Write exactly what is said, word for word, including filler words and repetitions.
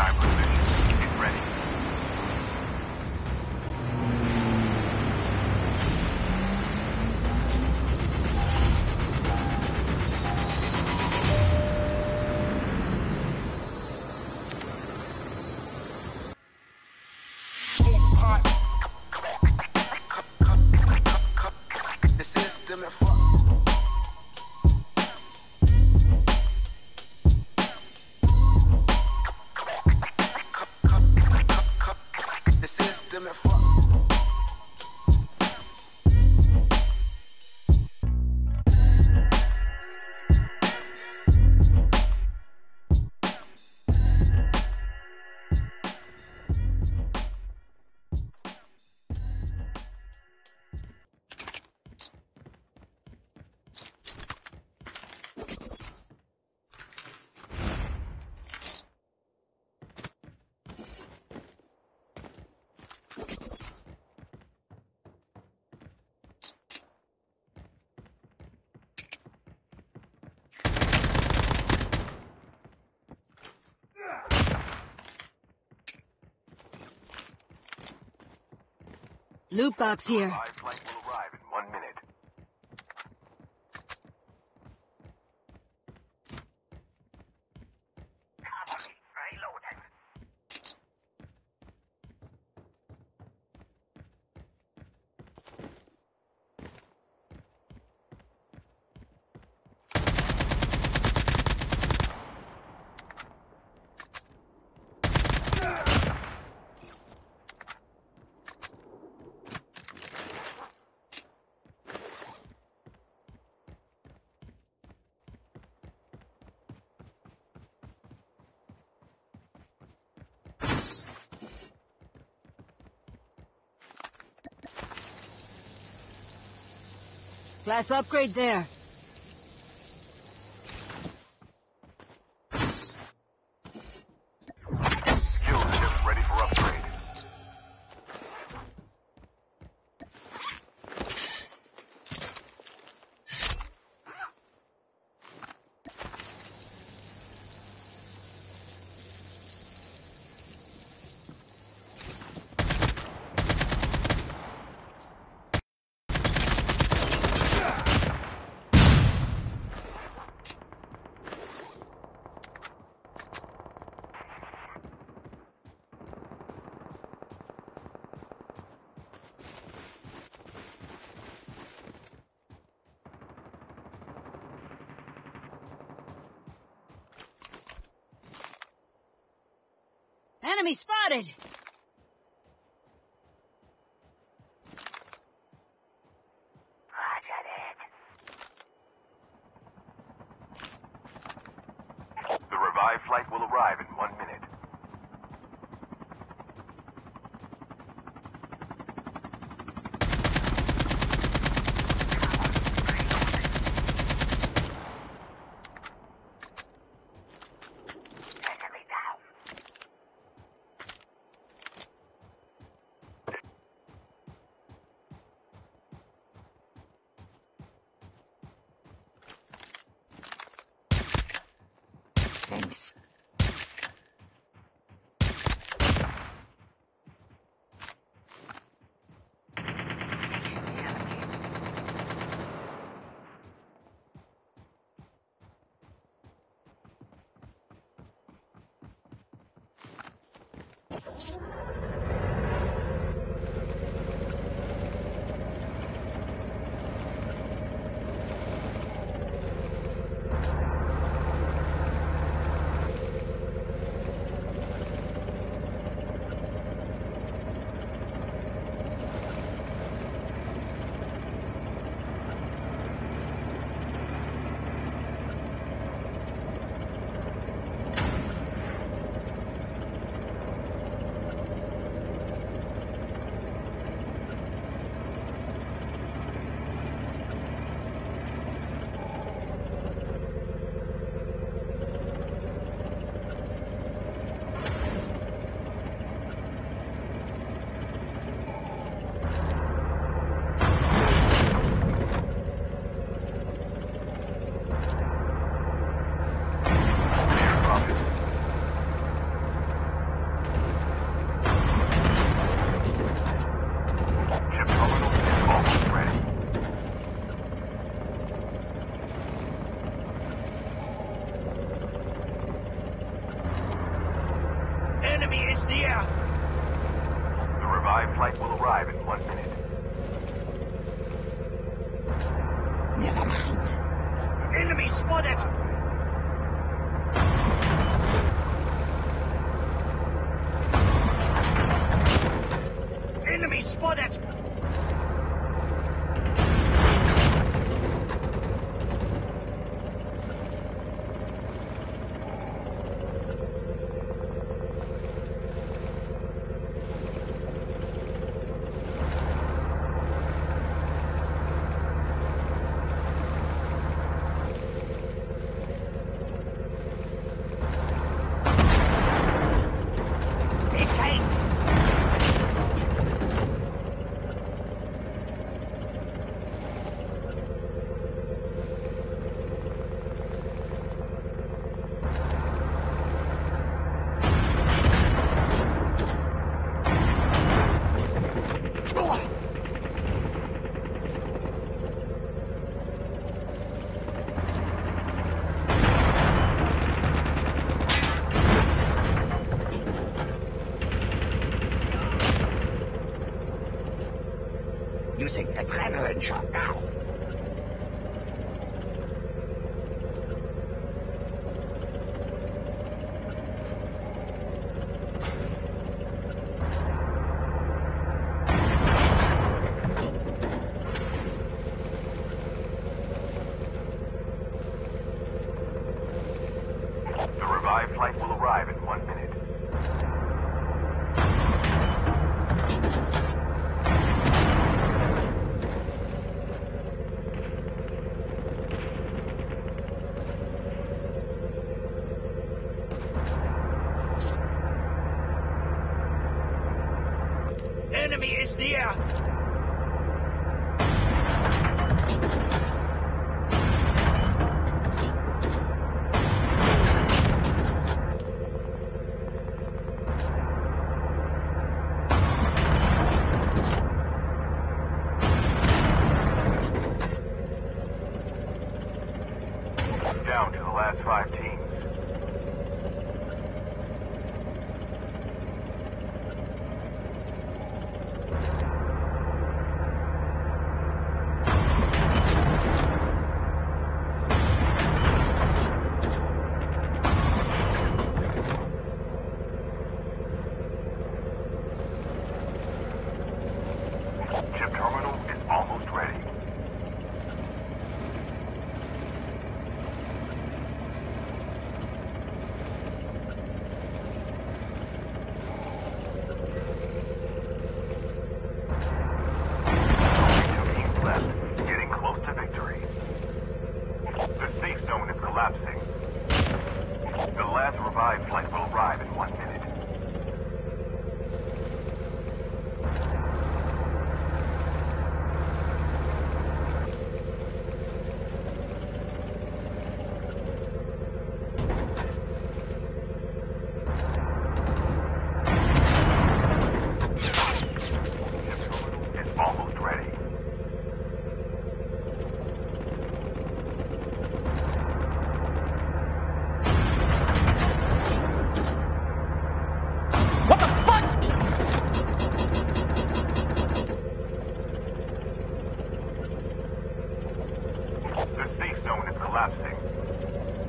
Time for mission. Get ready. The system and fuck. The system and fuck. Loot box here. Live flight will arrive in one minute. Class upgrade there. Skill ship ready for upgrade. Enemy spotted! The revived flight will arrive in one minute. Thanks. is near! The revived flight will arrive in one minute. Never mind. Enemy spotted! Enemy spotted! Using adrenaline shot now. The revived flight will arrive in one minute. Enemy is near! Down to the last five teams. Chip terminal is almost ready. Two teams left, getting close to victory. The safe zone is collapsing. The last revived flight will arrive in one minute. Almost ready. What the fuck? The safe zone is collapsing.